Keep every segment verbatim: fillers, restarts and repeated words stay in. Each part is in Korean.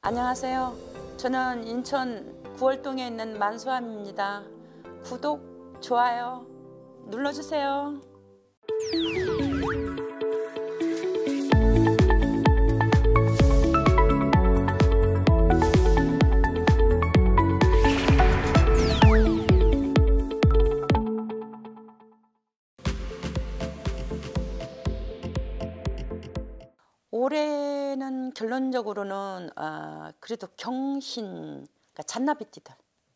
안녕하세요. 저는 인천 구월동에 있는 만수함입니다. 구독, 좋아요 눌러주세요. 올해는 결론적으로는 아, 그래도 경신, 그러니까 잔나비띠들,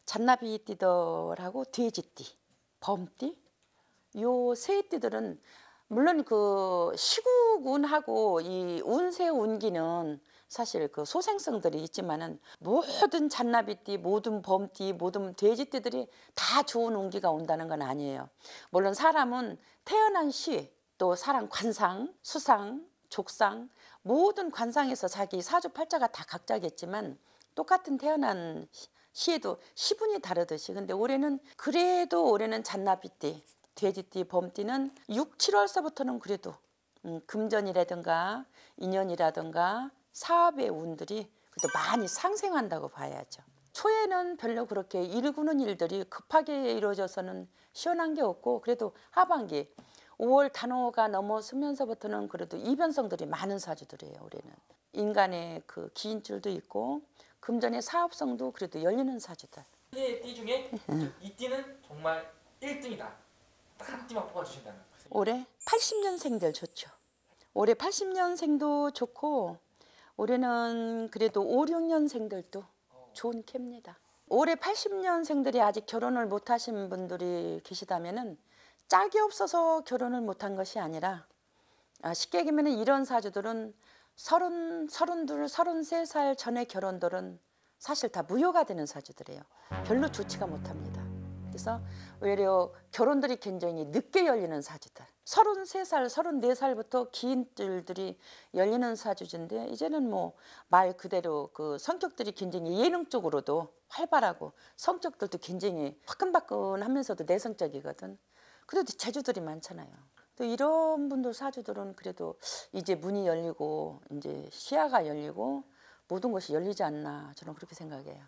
잔나비띠들하고 돼지띠, 범띠, 요 세 띠들은 물론 그 시국운하고 이 운세 운기는 사실 그 소생성들이 있지만은 모든 잔나비띠, 모든 범띠, 모든 돼지띠들이 다 좋은 운기가 온다는 건 아니에요. 물론 사람은 태어난 시, 또 사람 관상, 수상, 족상, 모든 관상에서 자기 사주팔자가 다 각자겠지만 똑같은 태어난 시에도 시분이 다르듯이, 근데 올해는 그래도 올해는 잔나비띠, 돼지띠, 범띠는 육, 칠월서부터는 그래도 음, 금전이라든가 인연이라든가 사업의 운들이 그래도 많이 상승한다고 봐야죠. 초에는 별로 그렇게 일구는 일들이 급하게 이루어져서는 시원한 게 없고, 그래도 하반기 오월 단오가 넘어서면서부터는 그래도 이변성들이 많은 사주들이에요. 올해는 인간의 그 기인줄도 있고 금전의 사업성도 그래도 열리는 사주들. 이 띠 중에 이 띠는 정말 일 등이다. 딱 한 띠만 뽑아주신다면. 올해 팔십 년생들 좋죠. 올해 팔십 년생도 좋고, 올해는 그래도 오, 육 년생들도 좋은 캡니다. 올해 팔십 년생들이 아직 결혼을 못 하신 분들이 계시다면은 짝이 없어서 결혼을 못한 것이 아니라, 아, 쉽게 얘기하면 이런 사주들은 서른, 서른둘, 서른세 살 전에 결혼들은 사실 다 무효가 되는 사주들이에요. 별로 좋지가 못합니다. 그래서 오히려 결혼들이 굉장히 늦게 열리는 사주들, 서른세 살, 서른네 살부터 기인들이 열리는 사주인데, 이제는 뭐 말 그대로 그 성격들이 굉장히 예능적으로도 활발하고 성격들도 굉장히 화끈화끈하면서도 내성적이거든. 그래도 재주들이 많잖아요. 또 이런 분들 사주들은 그래도 이제 문이 열리고 이제 시야가 열리고 모든 것이 열리지 않나, 저는 그렇게 생각해요.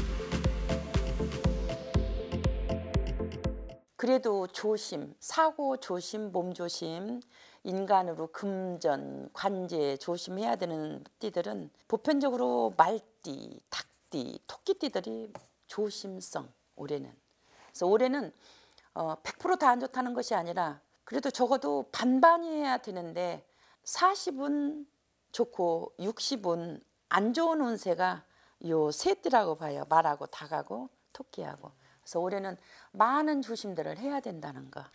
그래도 조심, 사고 조심, 몸 조심, 인간으로 금전, 관제 조심해야 되는 띠들은 보편적으로 말띠, 닭띠, 토끼띠들이 조심성, 올해는. 그래서 올해는 어, 백 퍼센트 다 안 좋다는 것이 아니라 그래도 적어도 반반이어야 되는데 사십은 좋고 육십은 안 좋은 운세가 요 세 띠라고 봐요. 말하고 닭하고 토끼하고. 그래서 올해는 많은 조심들을 해야 된다는 거.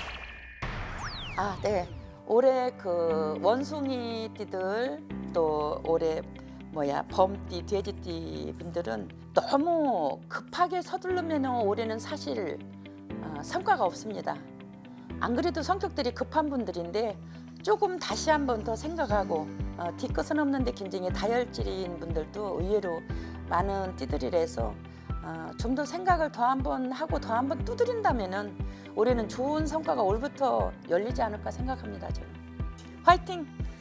아, 네. 올해 그 원숭이 띠들, 또 올해 뭐야 범띠, 돼지띠 분들은 너무 급하게 서두르면 올해는 사실 어, 성과가 없습니다. 안 그래도 성격들이 급한 분들인데 조금 다시 한 번 더 생각하고 어, 뒤끝은 없는데 굉장히 다혈질인 분들도 의외로 많은 띠들이라서 어, 좀 더 생각을 더 한 번 하고 더 한 번 두드린다면은 올해는 좋은 성과가 올부터 열리지 않을까 생각합니다. 저는. 화이팅!